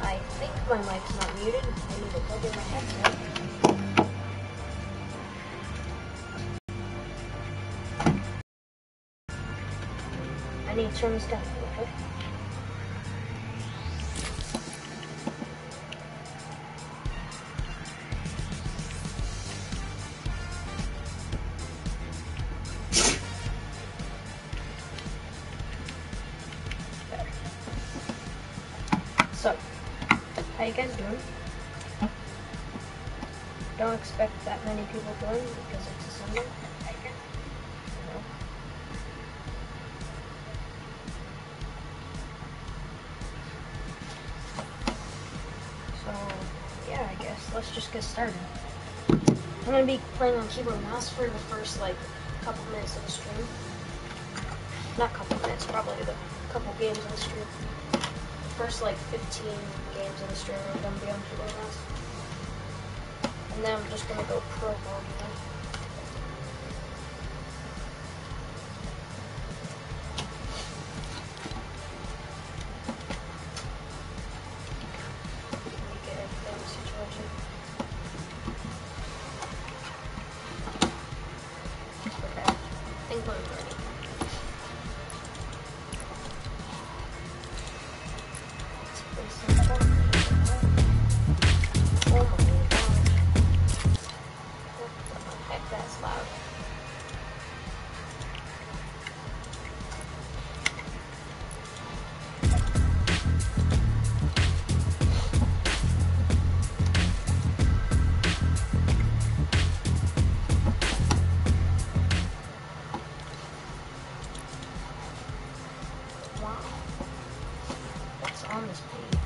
I think my mic's not muted. I need to plug in my headset. I need to turn this down a little bit. So, how you guys doing? Don't expect that many people join because it's a Sunday. So, yeah, I guess let's just get started. I'm gonna be playing on keyboard and mouse for the first like couple minutes of the stream. Not couple minutes, probably the couple games of the stream. First like 15 games of the stream are gonna be on keyboard and mouse. And then I'm just gonna go pro mode, you know? Let me get everything situated. Okay, I think I'm ready. Let's play some fun. Oh my god. What the heck, that's loud. Wow. What's on this page?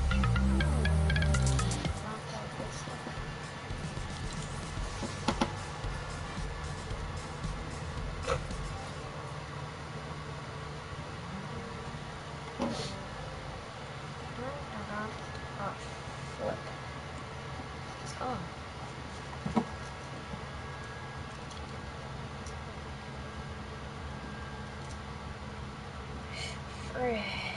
Not that good stuff. Oh, flip. It's on. Frick.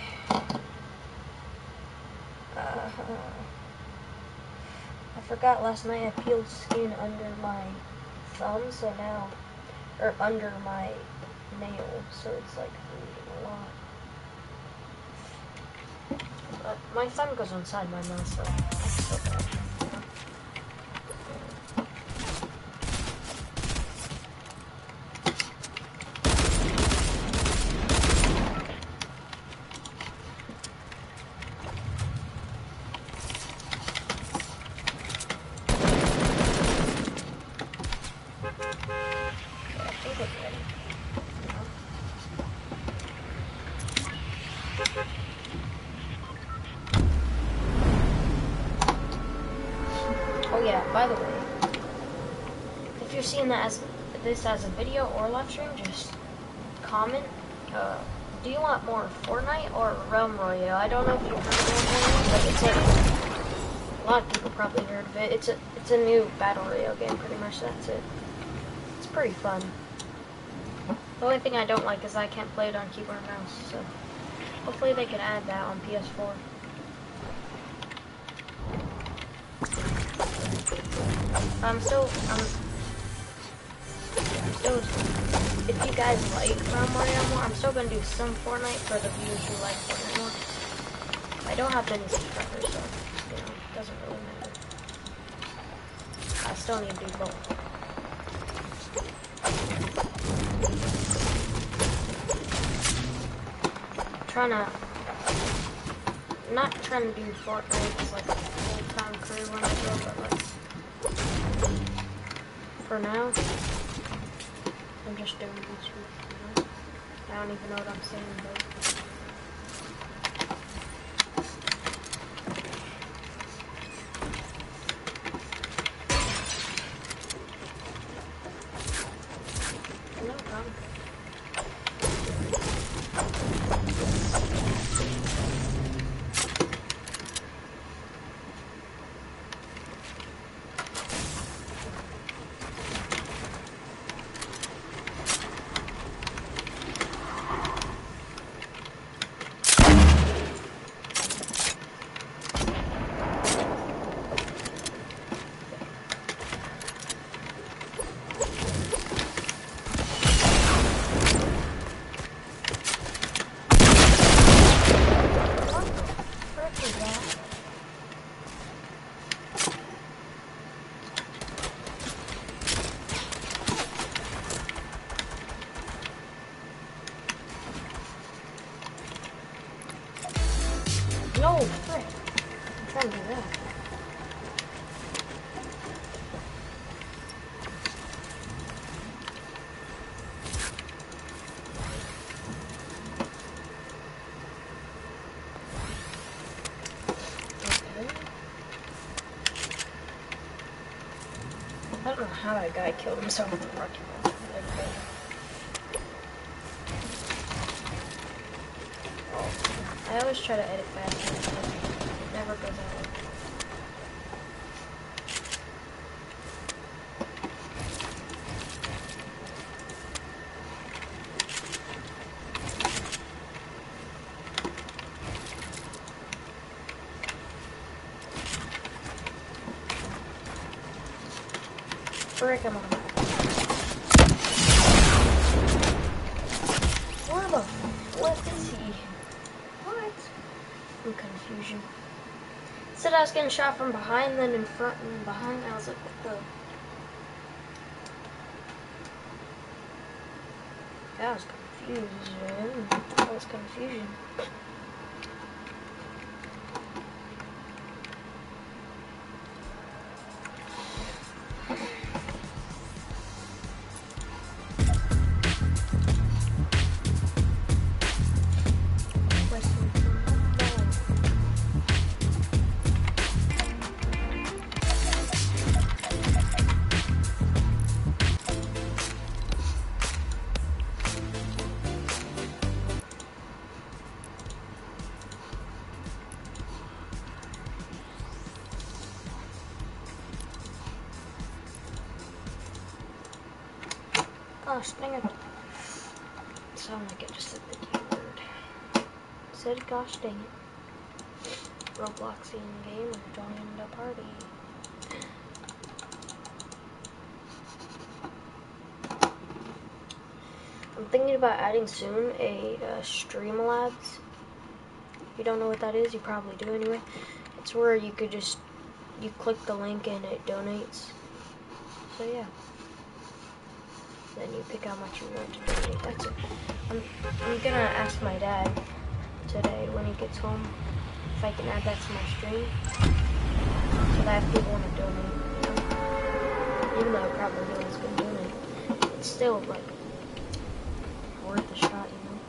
I forgot last night I peeled skin under my thumb, so now, or under my nail, so it's like bleeding a lot. But my thumb goes inside my mouth, so it's okay. I think it's ready. Oh yeah, by the way, if you're seeing that this as a video or live stream, just comment. Do you want more Fortnite or Realm Royale? I don't know if you've heard of Realm Royale, but it's like a lot of people probably heard of it. It's a new battle royale game, pretty much. That's it. It's pretty fun. The only thing I don't like is I can't play it on keyboard and mouse. So hopefully they can add that on PS4. If you guys like Realm Royale more, I'm still gonna do some Fortnite for the viewers who like Fortnite more. I don't have many subscribers, so you know, it doesn't really matter. I still need to do both. Not trying to do Fortnite as like a full-time career when I grow, but like for now, I'm just doing YouTube, you know? I don't even know what I'm saying, but no problem. Frick. I'm trying to do that. I don't know how that guy killed himself with a rocket launcher. Oh, I always try to edit fast, and it never goes out. Frick, I'm on. Where the flip is he? What? I'm confusion. Said I was getting shot from behind, then in front and behind. I was like, what the? That was confusion. That was confusion. Gosh, dang it. Sound like I just said the D word. Said gosh dang it. Roblox in the game or joining the party. I'm thinking about adding soon a Streamlabs. If you don't know what that is, you probably do anyway. It's where you could just, you click the link and it donates. So yeah. Then you pick how much you want to donate. That's it. I'm gonna ask my dad today when he gets home if I can add that to my stream. So that if people want to donate, you know. Even though I probably no one's gonna donate, it's still like worth a shot, you know.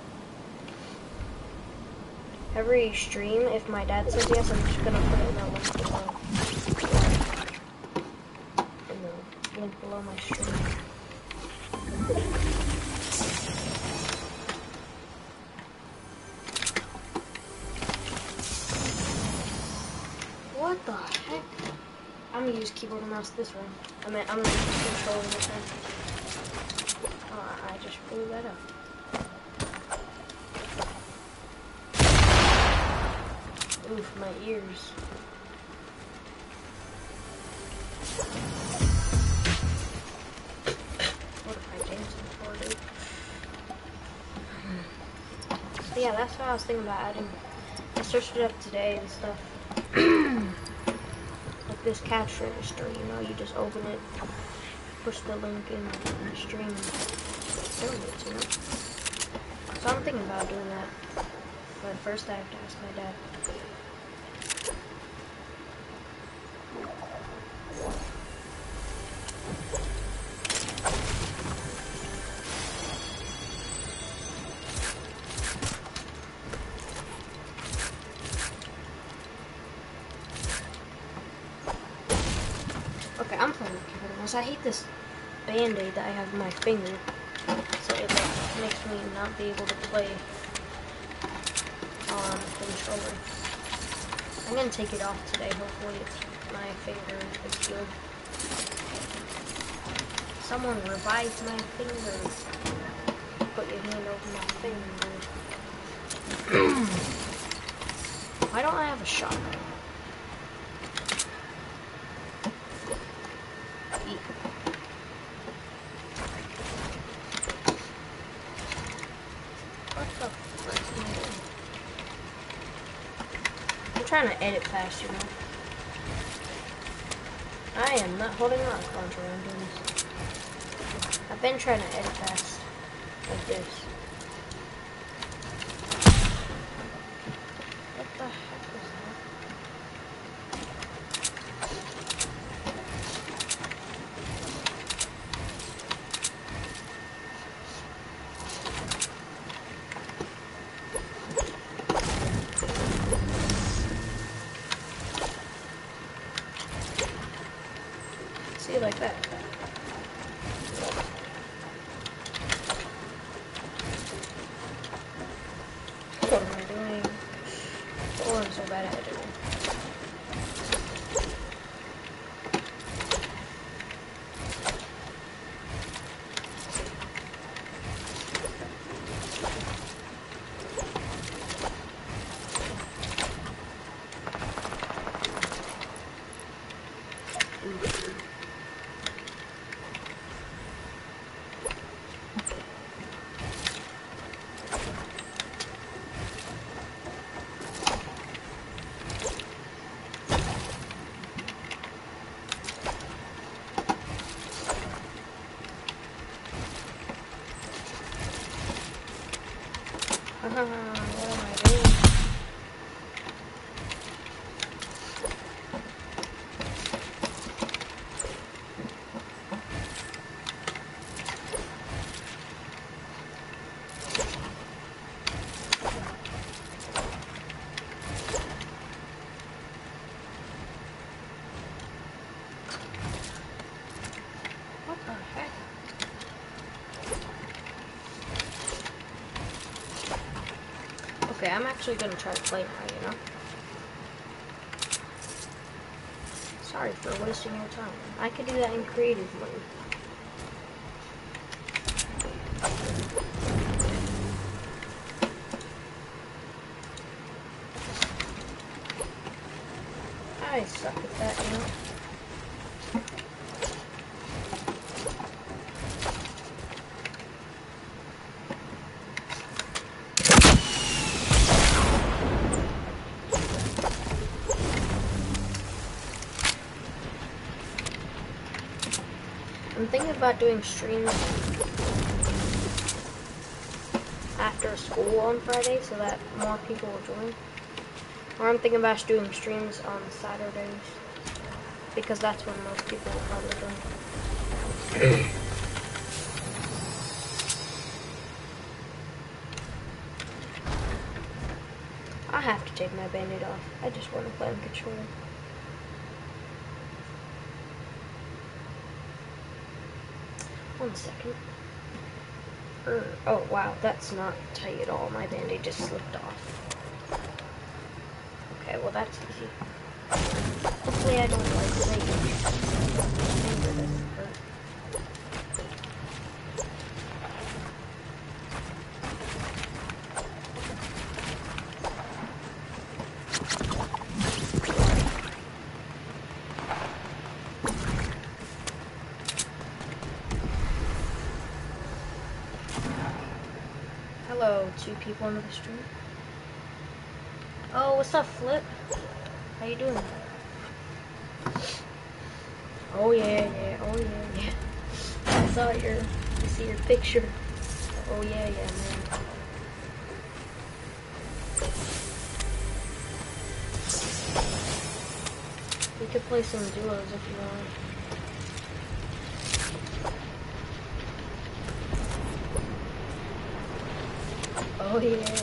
Every stream, if my dad says yes, I'm just gonna put it in the link below. In the link below my stream. What the heck? I'm gonna use keyboard and mouse this one. I'm gonna use controller this one. Oh, I just blew that up. Oof, my ears. What if I changed before, dude? So yeah, that's what I was thinking about adding. I searched it up today and stuff. Like this cash register, you know, you just open it, push the link in the stream, and donate, you know. So I'm thinking about doing that. But first I have to ask my dad. Okay, I'm playing with keyboard and mouse. I hate this band-aid that I have in my finger. So it like, makes me not be able to play on controller. I'm gonna take it off today. Hopefully my finger is good. Someone revive my fingers. Put your hand over my finger. Why don't I have a shotgun? I'm trying to edit fast, you know. I am not holding on to launcher when I'm doing this. I've been trying to edit fast, like this. What the heck There. What am I doing? Oh, I'm so bad at editing. What am I doing? What the heck? Okay, I'm actually gonna try to play now, you know? Sorry for wasting your time. I could do that in creative mode. I suck at that, you know? I'm thinking about doing streams after school on Friday so that more people will join. Or I'm thinking about doing streams on Saturdays because that's when most people will probably join. I have to take my Band-Aid off. I just want to play on controller. One second. Oh wow, that's not tight at all. My Band-Aid just slipped off. Okay, well that's easy. Hopefully I don't like the finger doesn't hurt. Hello, 2 people into the stream. Oh, what's up, Flip? How you doing? Oh yeah, oh yeah. I saw you see your picture. Oh yeah, man. We could play some duos if you want. Oh yeah.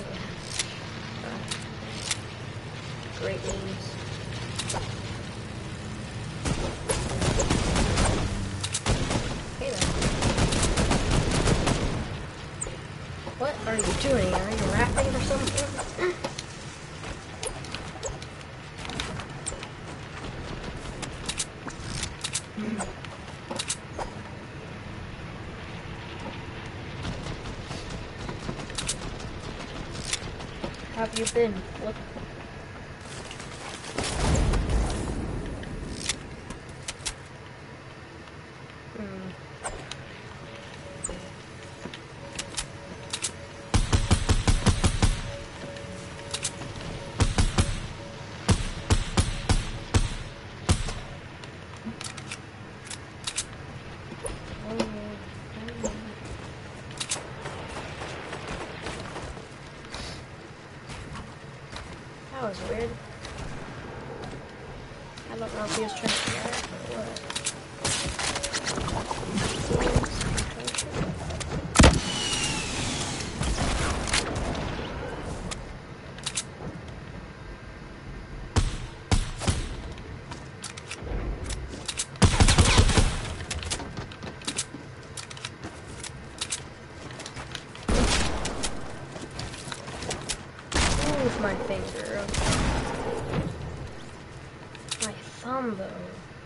Great names. Hey there. What are you doing? Are you rapping or something? How have you been? What? That was weird. I don't know if he was trying to get it or what. bro. My thumb, though.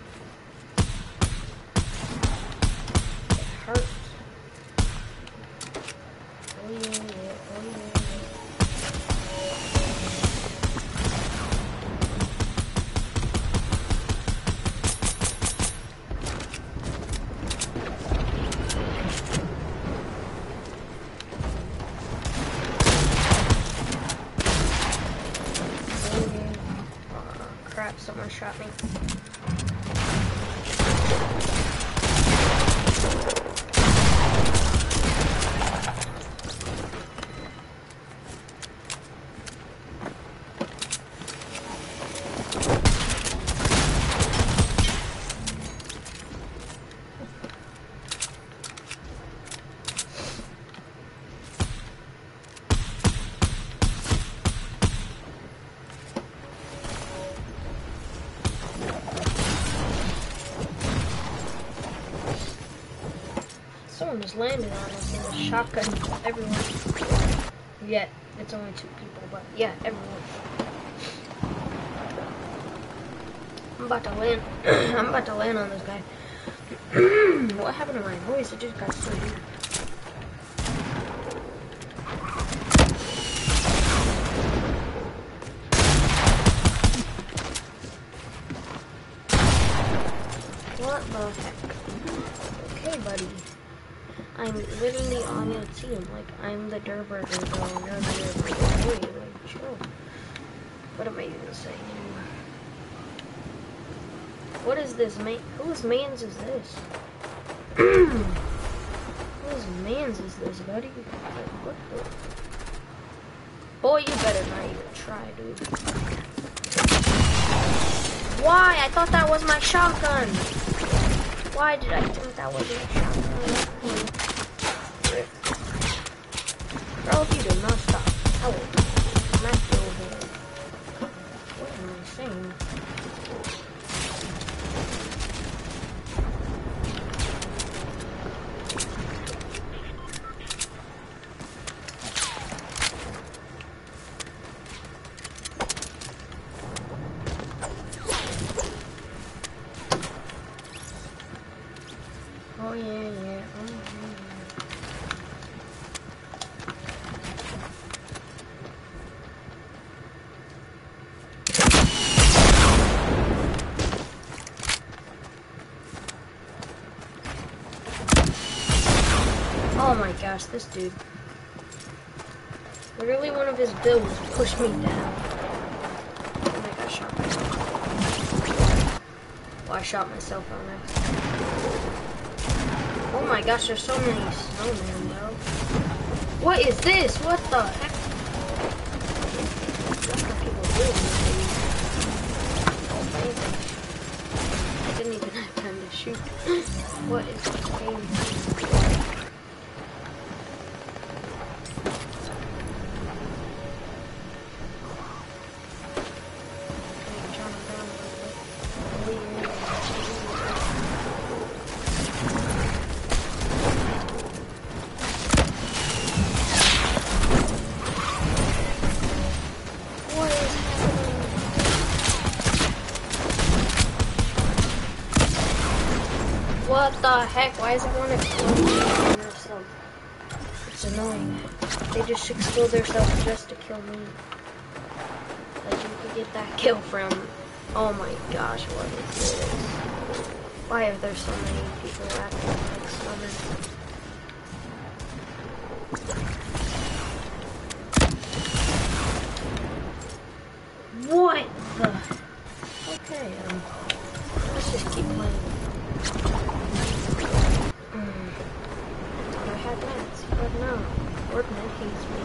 It hurts. Oh, yeah, yeah. Oh, yeah. Crap, someone shot me. Someone just landed on us with a shotgun everyone. Yet, it's only 2 people, but yeah, everyone. I'm about to land. I'm about to land on this guy. What happened to my voice? It just got so deep. What the heck? Okay, buddy. I'm literally on your team. Like, I'm the Durburger, though. You're the Durburger. Wait, like, chill. What am I even saying anymore? What is this, man? Whose mans is this? Whose mans is this, buddy? Like, what the? Boy, you better not even try, dude. Why? I thought that was my shotgun. Why did I think that was my shotgun? Bro, if you do not stop, I will smack you over there. What am I saying? Oh yeah, yeah. Oh, yeah. Oh my gosh, this dude. Literally one of his builds pushed me down. And I got shot myself. Well, I shot myself on this. Oh my gosh, there's so many snowmen, bro. What is this? What the heck? That's what people do in this game. Oh, baby. I didn't even have time to shoot. What is this game? What the heck? Why is everyone exploding themselves? It's annoying. They just explode themselves just to kill me. Like, you could get that kill from... Oh my gosh, what is this? Why are there so many people acting like snowmen? What the... Okay, let's just keep playing. I had mats, but no. Fortnite hates me.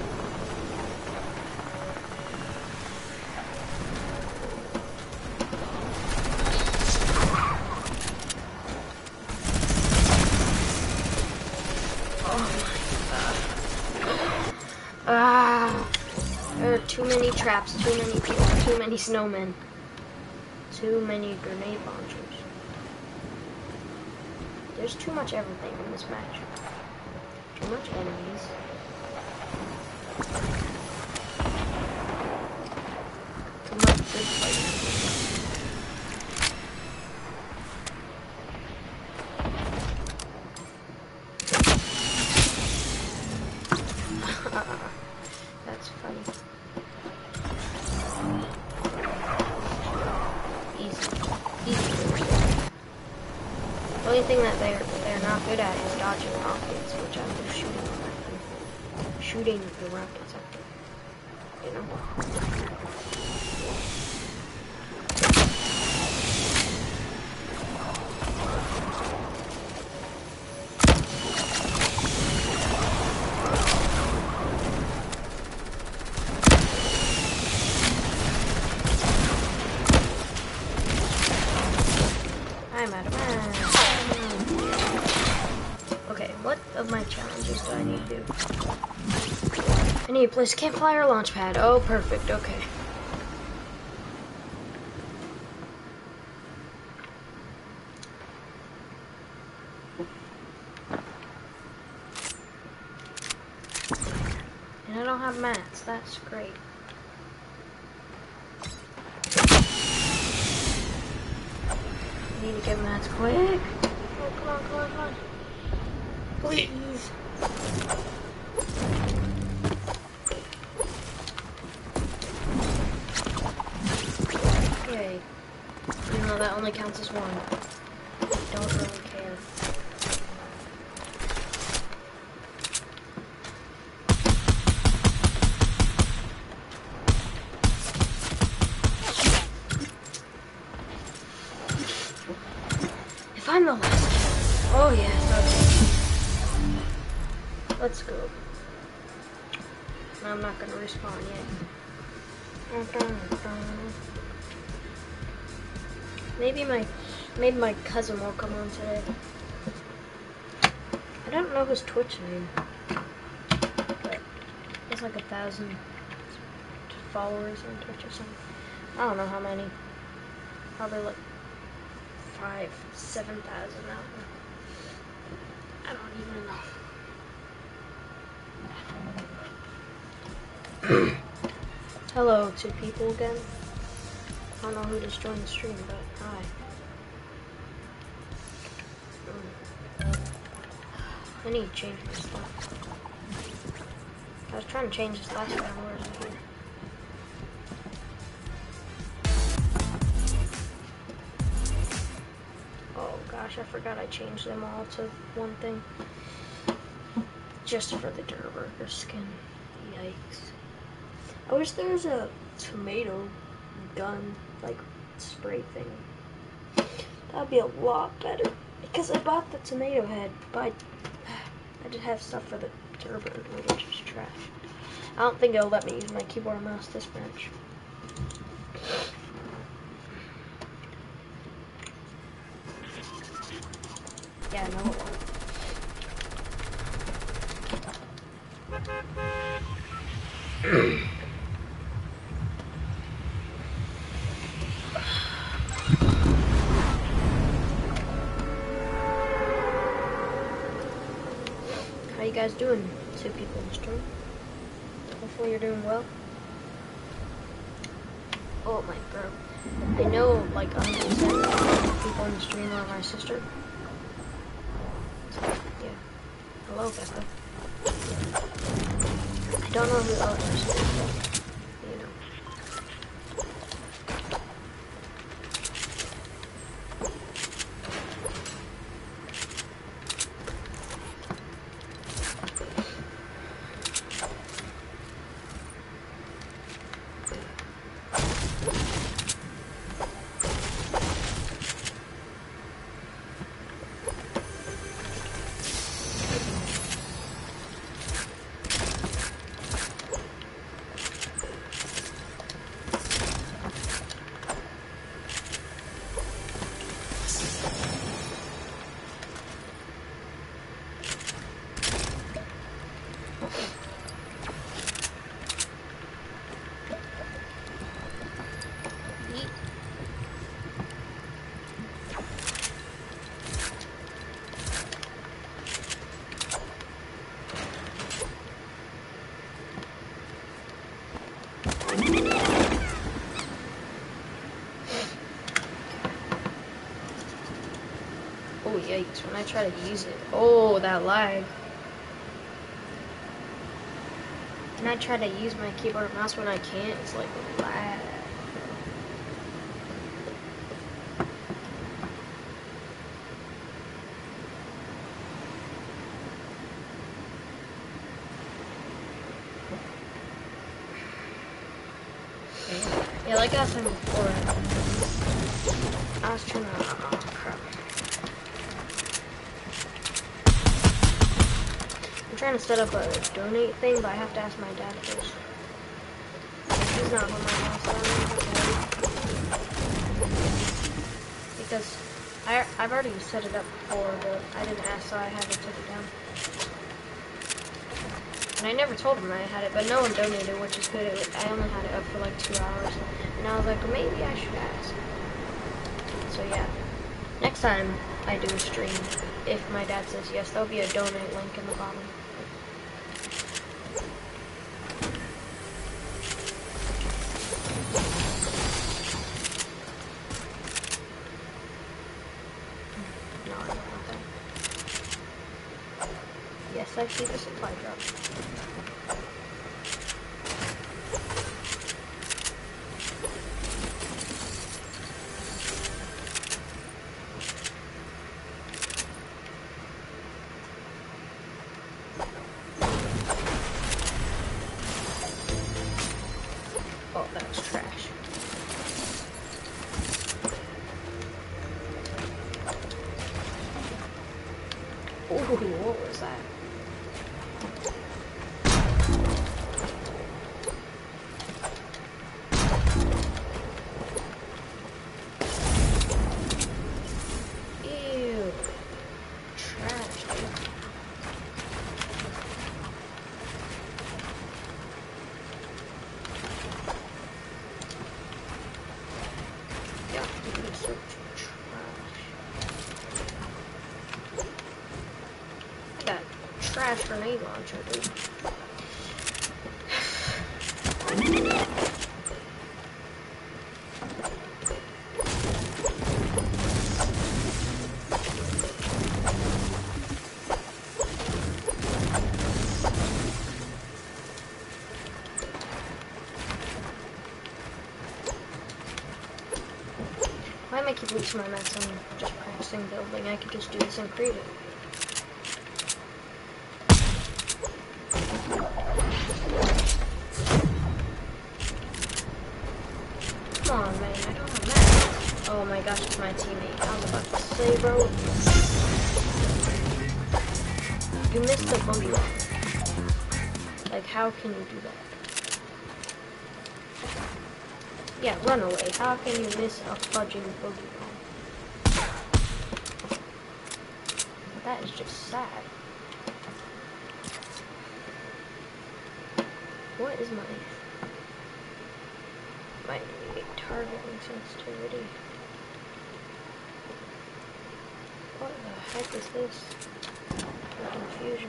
There are too many traps, too many people, too many snowmen, too many grenade launchers. There's too much everything in this match. Too much enemies. only thing that they're not good at is dodging rockets, which I'm just shooting at them. Shooting the rockets at them. You know? I'm out of mana. Okay, what of my challenges do I need to do? I need to place a campfire launch pad. Oh, perfect. Okay. And I don't have mats. That's great. I need to get mats quick. Oh, come on, come on, come on. Please. Okay. Even though that only counts as one. I don't really care. If I'm the last kill. Oh yes, okay. Let's go. I'm not gonna respawn yet. Maybe my cousin will come on today. I don't know his Twitch name, but it's like 1,000 followers on Twitch or something. I don't know how many. Probably like 5,000, 7,000 now. I don't even know. Hello to people again. I don't know who just joined the stream, but hi. I need to change my stuff. I was trying to change this last time. Where is it here? Oh gosh, I forgot I changed them all to one thing. Just for the Durburger skin. Yikes. I wish there was a tomato gun, like, spray thing. That'd be a lot better. Because I bought the tomato head, but I did have stuff for the Durburger, which is trash. I don't think it'll let me use my keyboard and mouse this match. Yeah, no, it won't. How you guys doing? 2 people in the stream. Hopefully you're doing well. Oh my god. I know like 100% people in the stream are my sister. So, yeah. Hello, Becca. I don't know who the other person is, but you know. Oh yikes, when I try to use it. Oh, that lag. When I try to use my keyboard and mouse when I can't, it's like lag. Yeah, like I was saying before, I was trying to, oh crap. I'm trying to set up a donate thing, but I have to ask my dad first. He's not home right now, so because I've already set it up before, but I didn't ask, so I had to take it down. And I never told him I had it, but no one donated, which is good. I only had it up for like 2 hours, and I was like, maybe I should ask. So yeah, next time I do a stream, if my dad says yes, there'll be a donate link in the bottom. No, I don't want that. Yes, I see the supply drop. Oh, that was trash. Ooh, what was that? Ew. Trash, dude. Yeah, it's so trash. That trash grenade launcher, dude. Why am I keep losing my max on just practicing building? I could just do this in creative. Come on, man, I don't have max. Oh my gosh, it's my teammate. I was about to say, bro. You missed the boogie bomb. Like, how can you do that? Yeah, run away. How can you miss a fudging boogie bomb? That is just sad. What is my targeting sensitivity? What the heck is this? The confusion.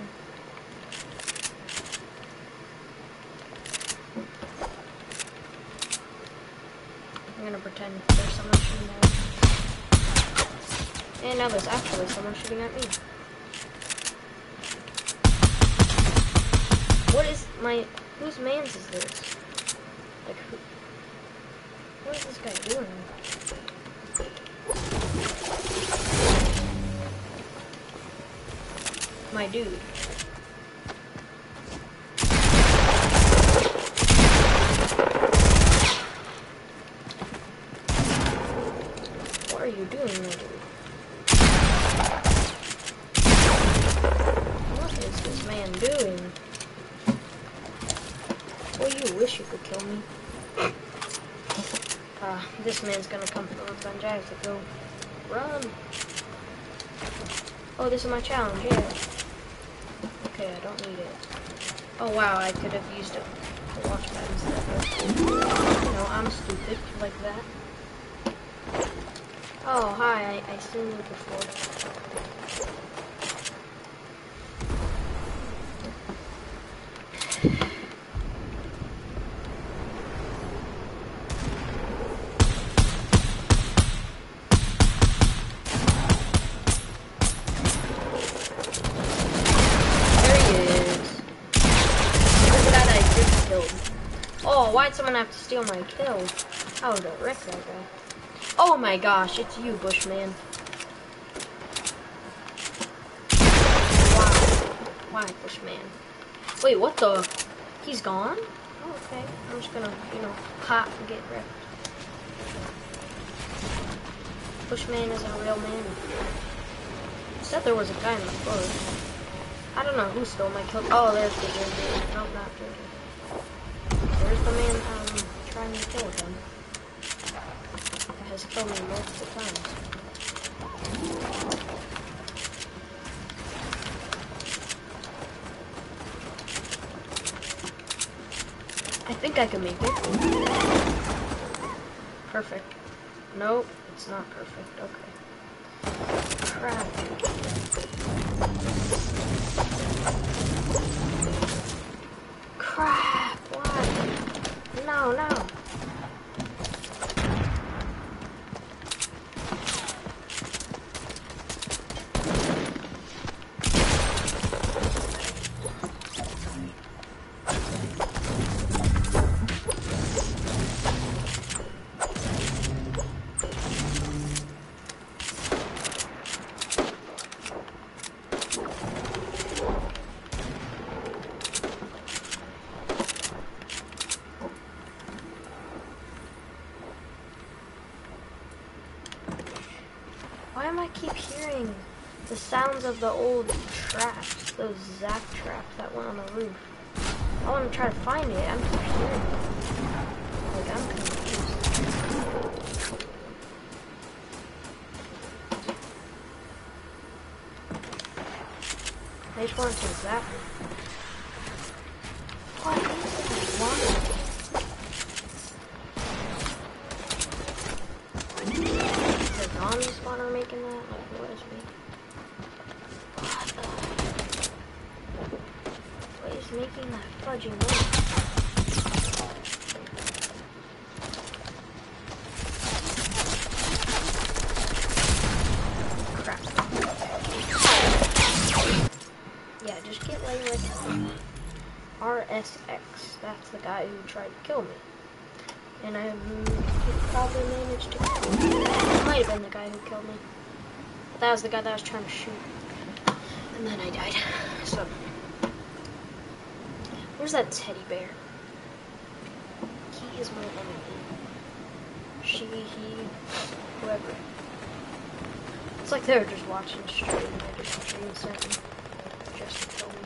I'm gonna pretend there's someone shooting at me. And now there's actually someone shooting at me. What is my... Whose mans is this? Like, who... What is this guy doing? My dude. What are you doing, my dude? What is this man doing? Well, you wish you could kill me. This man's gonna come for revenge. I have to go. Run! Oh, this is my challenge, yeah. Okay, I don't need it. Oh wow, I could have used a launch pad instead. No, I'm stupid like that. Oh, hi, I seen you before. Oh, why'd someone have to steal my kill? I would have wrecked that guy. Oh my gosh, it's you, Bushman. Why? Why, Bushman? Wait, what the? He's gone? Okay, I'm just gonna, pop and get wrecked. Bushman is a real man. Said there was a guy in the bush. I don't know who stole my kill. Oh, there's the dude. Nope, not dude. There's the man trying to kill him. That has killed me multiple times. I think I can make it. Perfect. Nope, it's not perfect. Okay. Crap. Crap, why? No, no. Why am I keep hearing the sounds of the old traps, those Zap traps that went on the roof? I want to try to find it. I'm keep hearing it. Like, I'm confused. I just want to zap it. What is this? Why? Zombie spawner making that? Like, what is me? What is making that fudgy noise? Crap. Yeah, just get laid with RSX. That's the guy who tried to kill me. And I probably managed to kill him. It might have been the guy who killed me. But that was the guy that I was trying to shoot. And then I died. So, where's that teddy bear? He is my enemy. She, he, whoever. It's like they were just watching the stream and they just stream sent me just to kill me.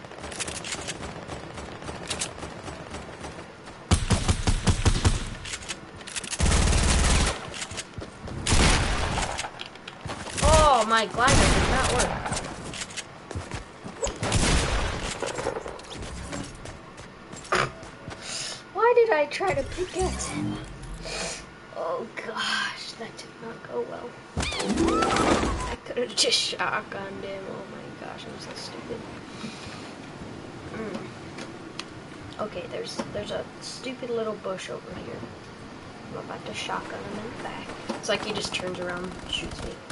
Oh, my glider did not work. Why did I try to pickaxe him? Oh gosh, that did not go well. I could have just shotgunned him. Oh my gosh, I'm so stupid. Okay, there's a stupid little bush over here. I'm about to shotgun him in the back. It's like he just turns around and shoots me.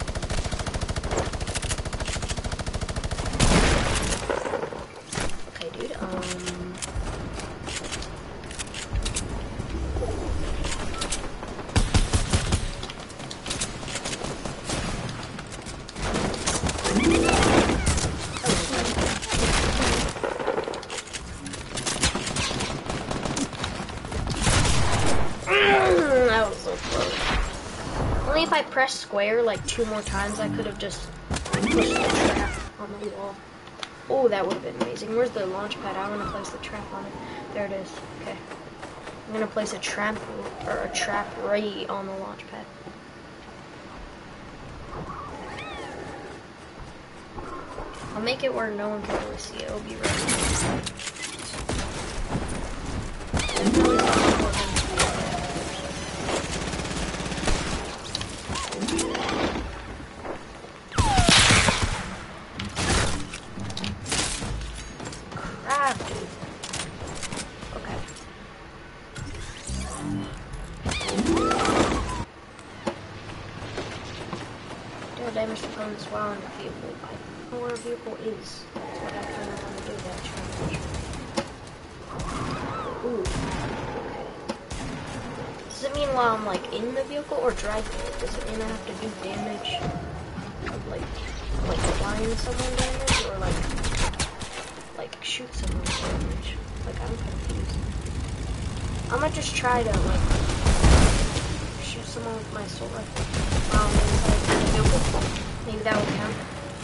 Okay, dude, that was so close. Only if I pressed square like 2 more times, I could have just pushed the trap on the wall. Oh, that would have been amazing. Where's the launch pad? I want to place the trap on it. There it is. Okay. I'm going to place a trap right on the launch pad. I'll make it where no one can really see it. It'll be right. Damage to opponents while in the vehicle. I don't know where a vehicle is. That's what I kind of want to do, that challenge. Ooh. Okay. Does it mean while I'm like in the vehicle or driving it? Does it mean I have to do damage? Like blind someone damage or like shoot someone damage? Like, I'm confused. I'm gonna just try to like shoot someone with my sword. Maybe that will count.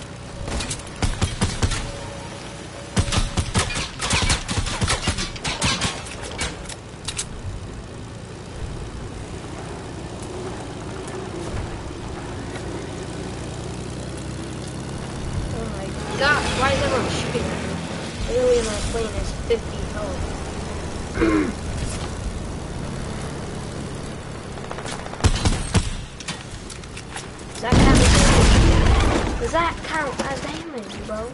Oh my gosh, why is everyone shooting at me? Literally my plane is 50 health. Does that count as damage, bro?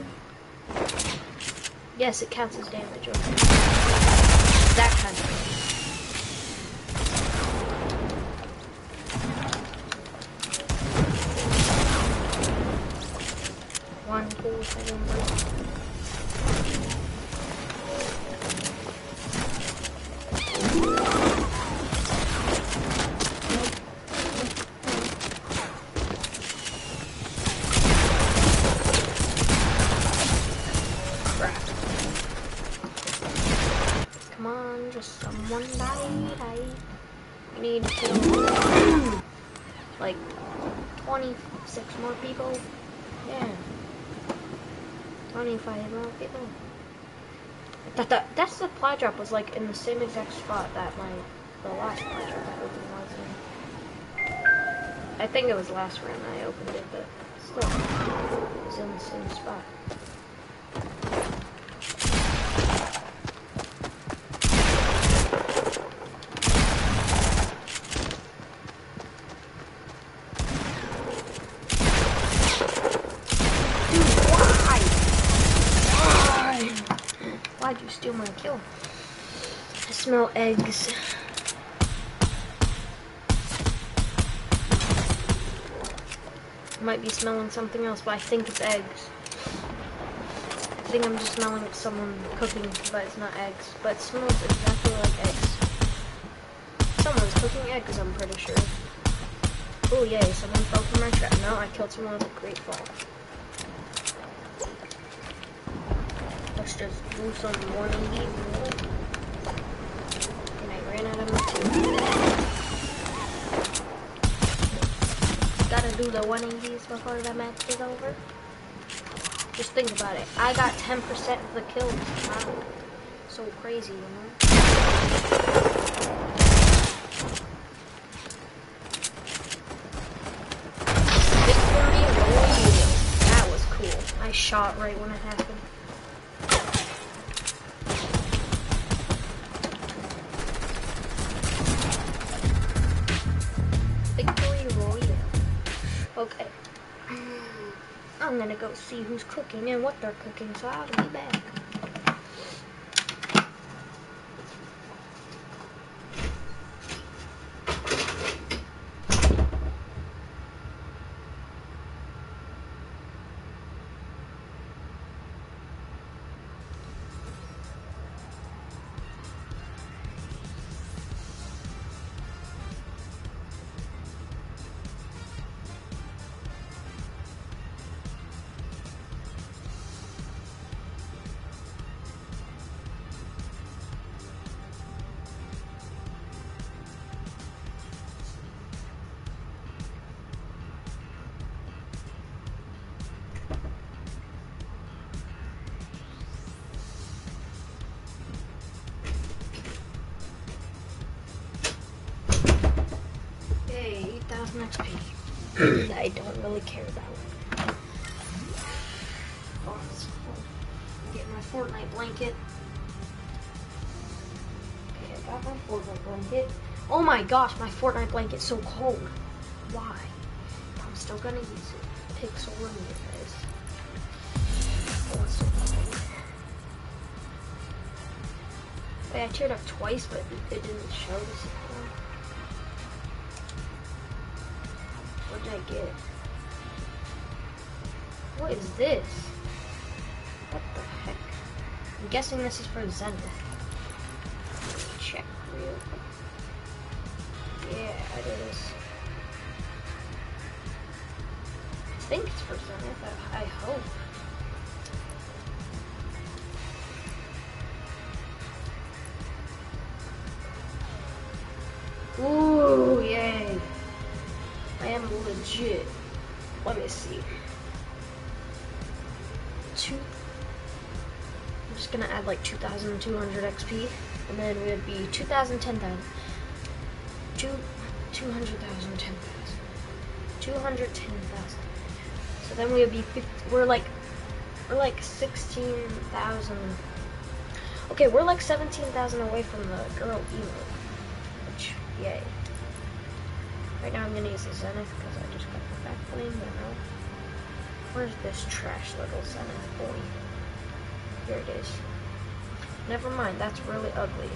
Yes, it counts as damage, okay. That kind of damage. One cool second, just someone die. We need to kill like 26 more people. Yeah. 25 more people. That supply drop was like in the same exact spot that the last supply drop I opened was in. I think it was last round I opened it, but still, it was in the same spot. Why'd you steal my kill? I smell eggs. I might be smelling something else, but I think it's eggs. I think I'm just smelling someone cooking, but it's not eggs. But it smells exactly like eggs. Someone's cooking eggs, I'm pretty sure. Oh yay, someone fell from my trap. No, I killed someone with a great fall. Let's just do some 180. And I ran out of material. Gotta do the 180s before the match is over. Just think about it. I got 10% of the kills. Wow. So crazy, you know? Victory Royale. That was cool. I shot right when it happened. Okay, I'm gonna go see who's cooking and what they're cooking, so I'll be back. XP. I don't really care about it. Oh, get my Fortnite blanket. Okay, I got my Fortnite blanket. Oh my gosh, my Fortnite blanket's so cold. Why? I'm still gonna use it. Pixel Remove, guys. Oh, it's so cold. Wait, I teared up twice, but it didn't show this. What did I get? What is this? What the heck? I'm guessing this is for Zenith. Check real quick. Yeah, it is. I think it's for Zenith. I hope. I am legit. Let me see. I'm just gonna add like 2,200 XP, and then we would be 2,000, 10,000. 200,000, 10,000. 200, 10,000. So then we would be 50, we're like 16,000. Okay, we're like 17,000 away from the girl emote, which, yay. Right now I'm gonna use the Zenith because I just got the back bling, you know. Where's this trash little Zenith boy? Here it is. Never mind, that's really ugly.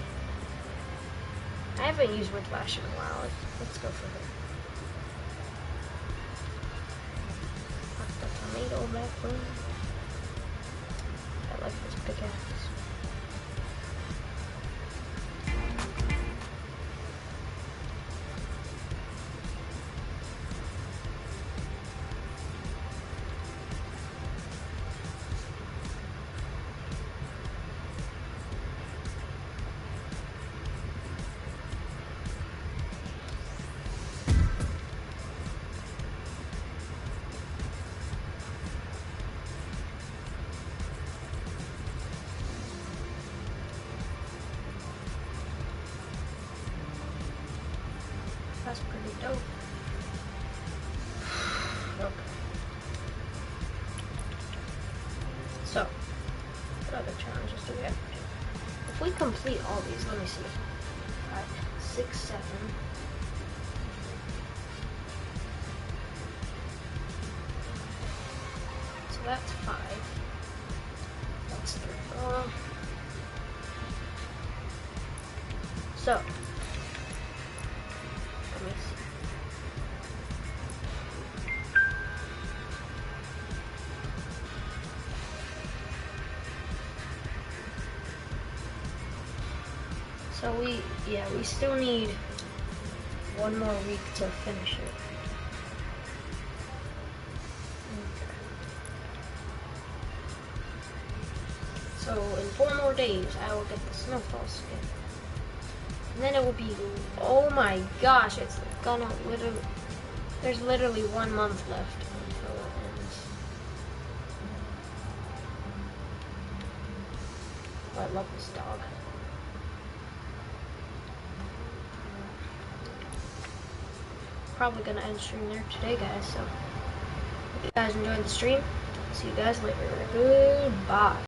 I haven't used Whiplash in a while. Let's go for her. Put the tomato back bling. I like this pickaxe. That's pretty dope. Okay. So, what other challenges do we have to do? If we complete all these, let me see. 5, 6, 7. So that's 5. That's 3. So, let me see. So we still need one more week to finish it. Okay. So in 4 more days, I will get the snowfall skin. And then it will be, oh my gosh, it's gonna literally, there's literally 1 month left until it ends. Oh, I love this dog. Probably gonna end stream there today, guys. So, if you guys enjoyed the stream, see you guys later. Goodbye.